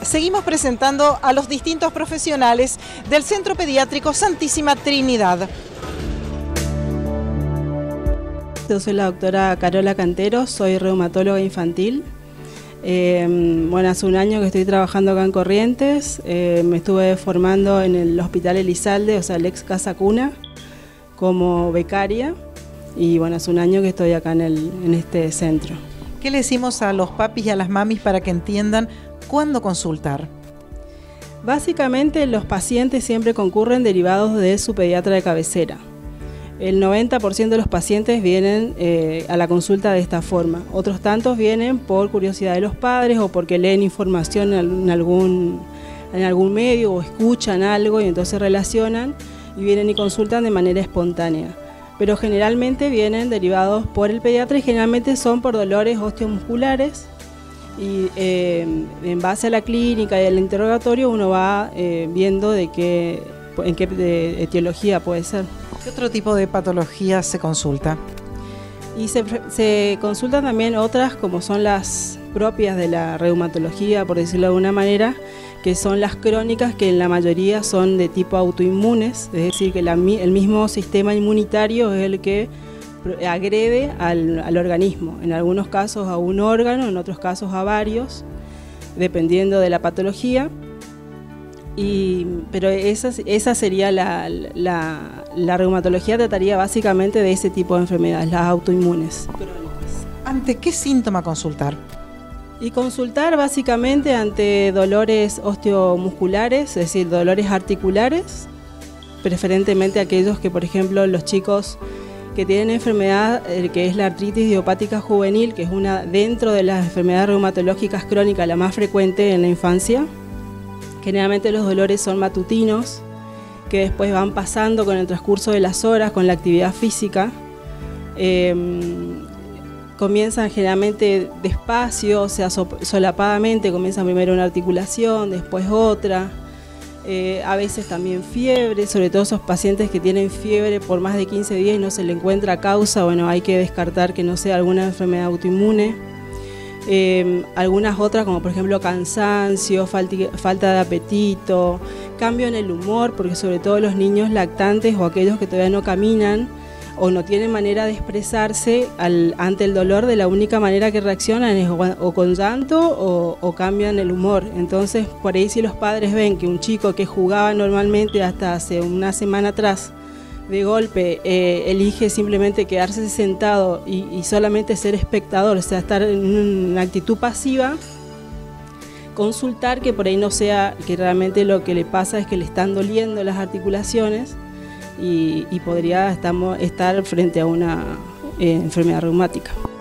seguimos presentando a los distintos profesionales del Centro Pediátrico Santísima Trinidad. Yo soy la doctora Carola Cantero, soy reumatóloga infantil. Bueno, hace un año que estoy trabajando acá en Corrientes, me estuve formando en el Hospital Elizalde, o sea, el ex Casa Cuna, como becaria, y bueno, hace un año que estoy acá en este centro. ¿Qué le decimos a los papis y a las mamis para que entiendan cuándo consultar? Básicamente los pacientes siempre concurren derivados de su pediatra de cabecera. El 90% de los pacientes vienen a la consulta de esta forma. Otros tantos vienen por curiosidad de los padres o porque leen información en algún medio o escuchan algo y entonces relacionan y vienen y consultan de manera espontánea. Pero generalmente vienen derivados por el pediatra y generalmente son por dolores osteomusculares. Y en base a la clínica y al interrogatorio uno va viendo en qué etiología puede ser. ¿Qué otro tipo de patologías se consulta? Y se consultan también otras como son las propias de la reumatología, por decirlo de alguna manera, que son las crónicas, que en la mayoría son de tipo autoinmunes, es decir, que el mismo sistema inmunitario es el que agrede al organismo, en algunos casos a un órgano, en otros casos a varios, dependiendo de la patología. Pero esa sería la reumatología, trataría básicamente de ese tipo de enfermedades, las autoinmunes crónicas. ¿Ante qué síntoma consultar? Y consultar básicamente ante dolores osteomusculares, es decir, dolores articulares, preferentemente aquellos que, por ejemplo, los chicos que tienen enfermedad que es la artritis idiopática juvenil, que es una dentro de las enfermedades reumatológicas crónicas la más frecuente en la infancia. Generalmente los dolores son matutinos, que después van pasando con el transcurso de las horas, con la actividad física. Comienzan generalmente despacio, o sea, solapadamente, comienzan primero una articulación, después otra. A veces también fiebre, sobre todo esos pacientes que tienen fiebre por más de 15 días y no se le encuentra causa, bueno, hay que descartar que no sea alguna enfermedad autoinmune. Algunas otras como por ejemplo cansancio, falta de apetito, cambio en el humor, porque sobre todo los niños lactantes o aquellos que todavía no caminan o no tienen manera de expresarse ante el dolor, de la única manera que reaccionan es o con llanto o cambian el humor. Entonces por ahí si los padres ven que un chico que jugaba normalmente hasta hace una semana atrás de golpe elige simplemente quedarse sentado y solamente ser espectador, o sea, estar en una actitud pasiva, consultar que por ahí no sea que realmente lo que le pasa es que le están doliendo las articulaciones y podría estar frente a una enfermedad reumática.